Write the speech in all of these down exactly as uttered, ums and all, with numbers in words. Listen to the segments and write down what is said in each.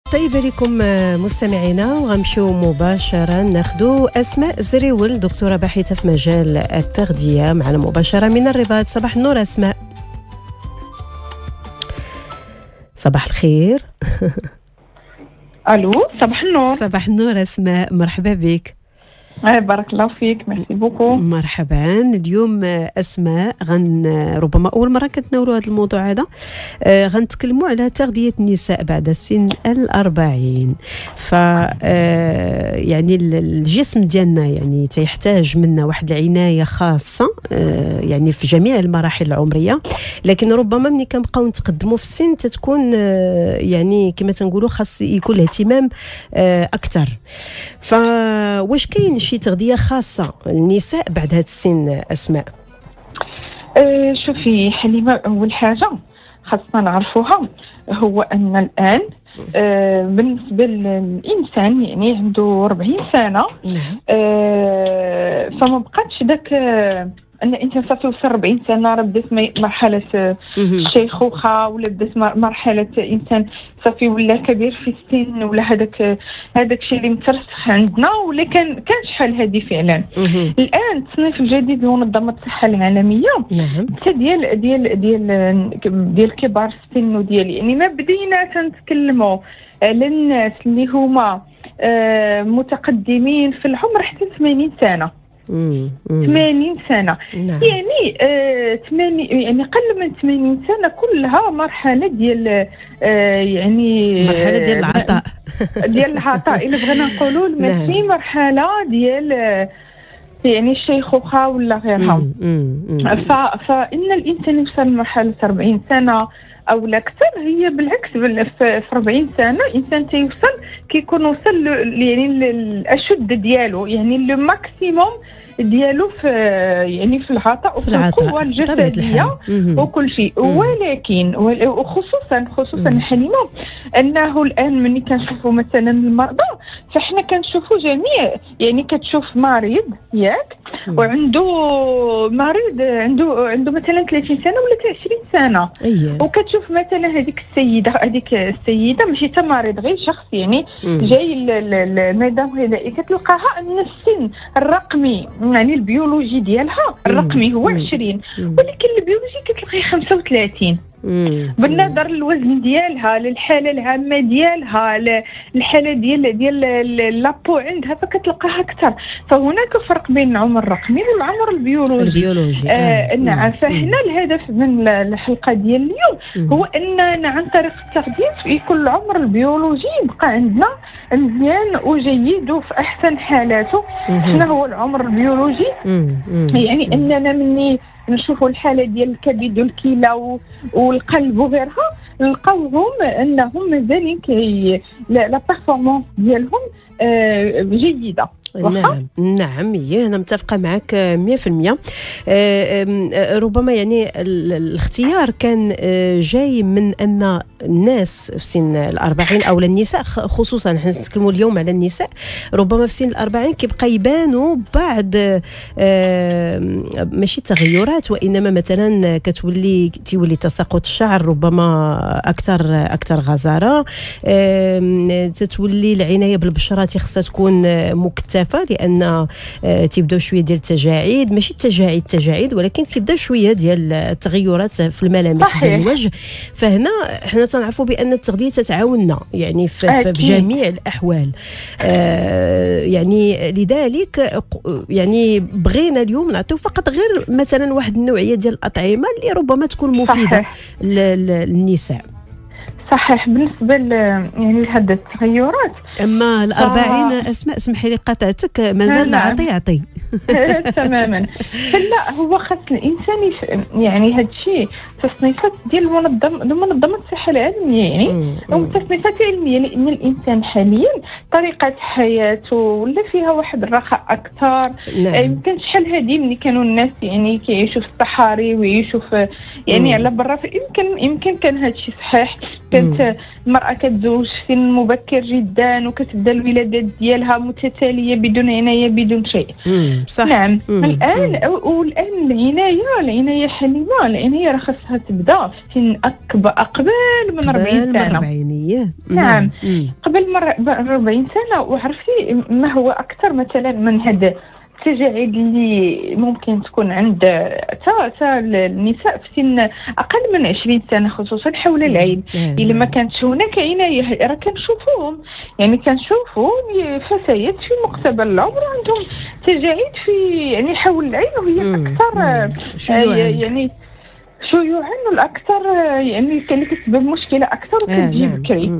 طيب لكم مستمعينا، وغنمشيو مباشرة ناخذ أسماء زريول، دكتورة باحثة في مجال التغذية، معنا مباشرة من الرباط. صباح النور أسماء. صباح الخير. الو صباح النور. صباح النور أسماء، مرحبا بك. آه بارك الله فيك، ميرسي بوكو. مرحبا. اليوم أسماء غن ربما أول مرة كنتناولوا هذا الموضوع هذا، آه غنتكلموا على تغذية النساء بعد سن الأربعين. ف آه يعني الجسم ديالنا يعني تيحتاج منا واحد العناية خاصة، آه يعني في جميع المراحل العمرية، لكن ربما ملي كنبقاو نتقدموا في السن تتكون آه يعني كما تنقولوا خاص يكون الاهتمام آه أكثر. فواش كاين شي تغذية خاصة للنساء بعد هذا السن أسماء؟ أه شوفي حليمة، أول حاجة خاصنا نعرفوها هو أن الآن أه بالنسبة للإنسان يعني عنده أربعين سنة، أه فما بقاتش داك أه ان الانسان صافي وصل أربعين سنه راه بدات مرحله الشيخوخه، ولا بدات مرحله انسان صافي ولا كبير في السن، ولا هذاك هذاك الشيء اللي مترسخ عندنا، ولا كان كان شحال هذه فعلا. الان التصنيف الجديد لمنظمه الصحه العالميه حتى ديال ديال ديال ديال كبار السن، وديال يعني ما بدينا تنتكلموا على الناس اللي هما آه متقدمين في العمر حتى ثمانين سنه. مم. مم. ثمانين سنة. نعم. يعني آه ثمانين يعني قل من ثمانين سنة كلها مرحلة ديال آه يعني مرحلة ديال العطاء ديال العطاء إلا بغينا نقولوا، ماشي مرحلة ديال آه يعني الشيخوخة ولا غيرها. فإن الإنسان يوصل لمرحلة أربعين سنة أو الأكثر، هي بالعكس في أربعين سنة الإنسان تيوصل كيكون وصل يعني الأشد ديالو، يعني لو ماكسيموم ديالو في يعني في العطاء وفي القوة الجسدية وكل شيء. ولكن وخصوصا خصوصا حليمة أنه الآن مني كنشوفوا مثلا المرضى، فإحنا كنشوفوا جميع يعني كتشوف مريض ياك وعنده مريض عنده عنده مثلا ثلاثين سنة ولا عشرين سنة، أيه. وكتشوف مثلا هذيك السيدة هذيك السيدة ماشي تا مريض غير شخص يعني مم. جاي الميدان غذائي، كتلقاها أن السن الرقمي يعني البيولوجي ديالها الرقمي هو عشرين، ولكن البيولوجي كتلقاي خمسة وثلاثين بالنظر للوزن ديالها، للحاله العامه ديالها، الحاله ديال ديال لابو عندها، فكتلقاها اكثر. فهناك فرق بين العمر الرقمي والعمر البيولوجي, البيولوجي. آه نعم. فهنا الهدف من الحلقه ديال اليوم هو اننا عن طريق التغذيه يكون العمر البيولوجي يبقى عندنا مزيان وجيد وفي احسن حالاته. شنو هو العمر البيولوجي؟ يعني اننا مني نشوفوا الحاله ديال الكبد والكلى والقلب وغيرها، نلقاوهم انهم مازالين كي لا بيرفورمانس ديالهم آه جيده. نعم نعم هي أنا متفقة معك مية في المية. ربما يعني الاختيار كان جاي من أن الناس في سن الأربعين أو النساء خصوصا، نحن نتكلموا اليوم على النساء، ربما في سن الأربعين كيبقى يبانوا بعض ماشي تغيرات، وإنما مثلا كتولي تولي تساقط الشعر ربما أكثر أكثر غزارة، تتولي العناية بالبشرة خصها تكون مكتفة، لان تيبداو شويه ديال التجاعيد، ماشي التجاعيد تجاعيد ولكن تيبدا شويه ديال التغيرات في الملامح ديال الوجه. فهنا حنا تنعرفوا بان التغذيه تتعاوننا يعني في, في جميع الاحوال. آه يعني لذلك يعني بغينا اليوم نعطيو فقط غير مثلا واحد النوعيه ديال الاطعمه اللي ربما تكون مفيده للنساء. صحيح. بالنسبه يعني لهذه التغيرات، اما الأربعين ف... اسماء اسمحي لي قطعتك، مازال عطي عطي تماما. لا هو خاص الانسان يف... يعني هذا الشيء تصنيفات ديال المنظمه منظمه الصحه العالميه، يعني هم تصنيفات علميه، لان الانسان حاليا طريقه حياته ولا فيها واحد الرخاء اكثر. نعم. يمكن شحال هذه ملي كانوا الناس يعني كيعيشوا في الصحاري ويعيشوا في يعني على برا، يمكن يمكن كان هذا الشيء صحيح، كانت المرأة كتزوج في سن مبكر جدا وكتبدا الولادات ديالها متتالية بدون عناية بدون شيء. صح. نعم. مم. الآن والآن العناية العناية حليمة العناية راه خاصها تبدا في سن أكبر قبل من أربعين سنة. أربعينية. نعم. مم. قبل من أربعين سنة. وعرفتي ما هو أكثر مثلا من هذا التجاعيد اللي ممكن تكون عند تا النساء في سن اقل من عشرين سنه خصوصا حول العين. الا ما كانتش هناك عنايه راه كنشوفوهم، يعني كنشوفوا فتيات في مقتبل العمر عندهم تجاعيد في يعني حول العين وهي اكثر يعني شيوعا والاكثر يعني اللي كتسبب مشكله اكثر وكتجي بكري.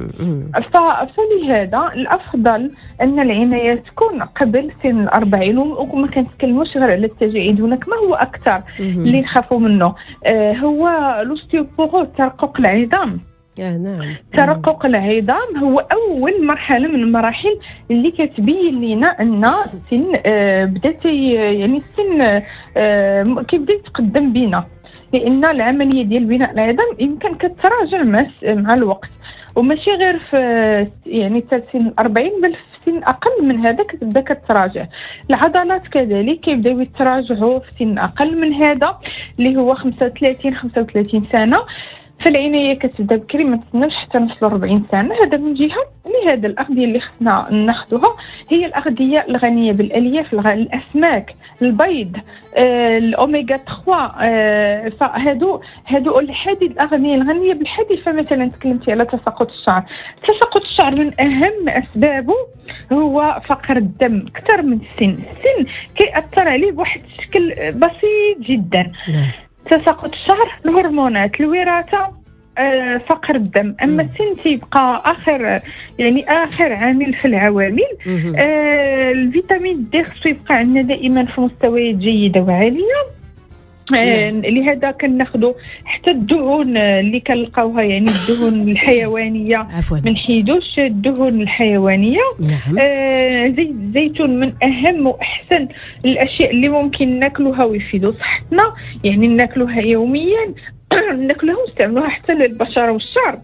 فلهذا الافضل ان العنايه تكون قبل سن الأربعين. وما كنتكلموش غير على التجاعيد، هناك ما هو اكثر اللي نخافوا منه آه هو الاوستيوبوروز، ترقق العظام. آه نعم. ترقق العظام هو اول مرحله من المراحل اللي كتبين لنا ان السن آه بدات يعني السن آه كيبدا يتقدم بينا، لان العمليه ديال بناء العظام يمكن كتراجع مع مع الوقت، وماشي غير في يعني حتى سن أربعين بل في سن اقل من هذا كتبدا كتراجع. العضلات كذلك كيبداو يتراجعوا في سن اقل من هذا اللي هو خمسة وثلاثين خمسة وثلاثين سنه. فالعنايه كتبدا بكري، ما تستناوش حتى نوصلوا أربعين سنه. هذا من جهه. لهذا الاغذيه اللي خصنا ناخذوها هي الاغذيه الغنيه بالالياف، الاسماك، البيض، آه، الاوميغا ثلاثة. آه، فهادو هادو الحديد، الاغذيه الغنيه بالحديد. فمثلا تكلمتي على تساقط الشعر. تساقط الشعر من اهم اسبابه هو فقر الدم اكثر من السن. السن كيأثر عليه بواحد الشكل بسيط جدا. تساقط الشعر، الهرمونات، الوراثه، آه، فقر الدم. اما السن تيبقى اخر يعني اخر عامل في العوامل. آه، الفيتامين دي خصو يبقى عندنا دائما في مستويات جيده وعاليه. آه، لهذا كناخذوا حتى الدهون اللي كنلقاوها، يعني الدهون الحيوانيه عفوا ما نحيدوش الدهون الحيوانيه. نعم. آه، زيت الزيتون من اهم واحسن الاشياء اللي ممكن ناكلوها ويفيدوا صحتنا، يعني ناكلوها يوميا ناكلوها ونستعملوها حتى للبشره والشعر.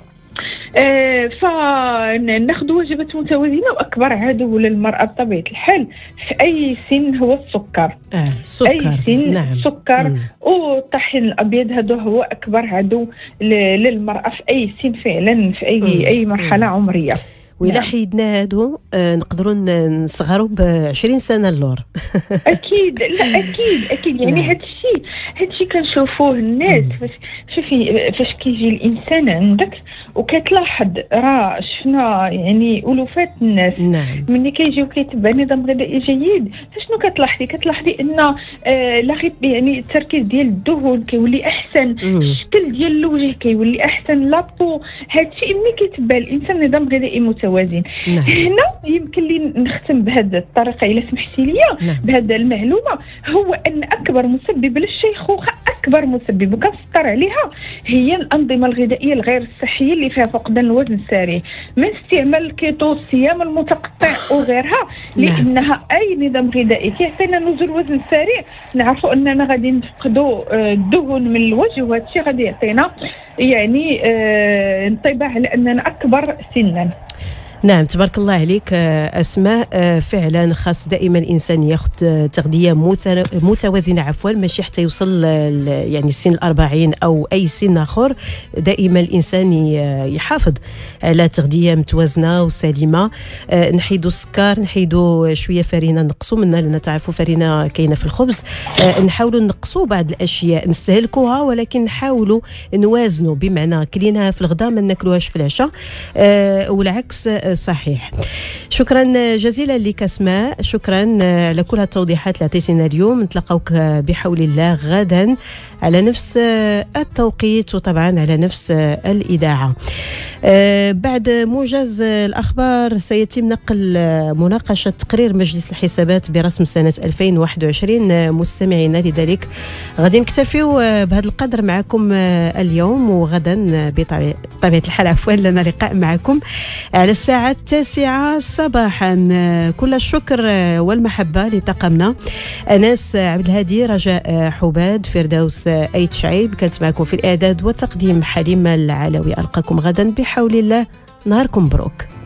آه فناخذ وجبات متوازنه. واكبر عدو للمراه بطبيعه الحال في اي سن هو السكر. آه السكر. اي سن. نعم. السكر والطحين الابيض هذا هو اكبر عدو للمراه في اي سن فعلا، في اي مم. اي مرحله مم. عمريه. وإلا حيدنا هادو آه نقدروا نصغروا بعشرين سنة اللور. أكيد. لا أكيد أكيد يعني هاد الشيء هاد الشيء كنشوفوه الناس. فاش شوفي فاش كيجي الإنسان عندك وكتلاحظ راه شفنا يعني ألوفات الناس. نعم. ملي كيجيو كيتبع نظام غذائي جيد، فشنو كتلاحظي؟ كتلاحظي أن آه لاغي يعني التركيز ديال الدهون كيولي أحسن، الشكل ديال الوجه كيولي أحسن، لابو. هاد الشيء ملي كيتبع الإنسان نظام غذائي متوازن. نعم. هنا يمكن لي نختم بهذه الطريقه الا سمحتي لي. نعم. بهذه المعلومه هو ان اكبر مسبب للشيخوخه، اكبر مسبب وكنسطر عليها، هي الانظمه الغذائيه الغير الصحيه اللي فيها فقدان الوزن السريع، من استعمال الكيتو، الصيام المتقطع وغيرها. لانها اي نظام غذائي كيعطينا نزول وزن سريع، نعرفوا اننا غادي نفقدوا الدهون من الوجه، وهذا الشيء غادي يعطينا يعني انطباع على اننا اكبر سنا. نعم، تبارك الله عليك أسماء. فعلا خاص دائما الإنسان ياخذ تغذية متوازنة، عفوا ماشي حتى يوصل يعني سن الأربعين أو أي سن آخر. دائما الإنسان يحافظ على تغذية متوازنة وسليمة. نحيدوا السكر، نحيدوا شوية فرينة نقصوا منها، لأن تعرفوا فرينة كاينة في الخبز. نحاولوا نقصوا بعض الأشياء نستهلكوها، ولكن نحاولوا نوازنوا، بمعنى كليناها في الغداء ما ناكلوهاش في العشاء، والعكس صحيح. شكرا جزيلا لك أسماء، شكرا على كل التوضيحات اللي عطيتينا اليوم. نتلاقاوك بحول الله غدا على نفس التوقيت وطبعا على نفس الإذاعة. آه بعد موجز الأخبار سيتم نقل مناقشة تقرير مجلس الحسابات برسم سنة ألفين وواحد وعشرين مستمعينا. لذلك غادي نكتفيو بهذا القدر معكم اليوم، وغدا بطبيعة الحال عفوا لنا لقاء معكم على الساعة التاسعة صباحا. كل الشكر والمحبة لطاقمنا أناس عبد الهادي، رجاء حباد، فردوس أيت شعيب. كانت معكم في الإعداد والتقديم حليمة العلوي. ألقاكم غدا بحول الله. نهاركم مبروك.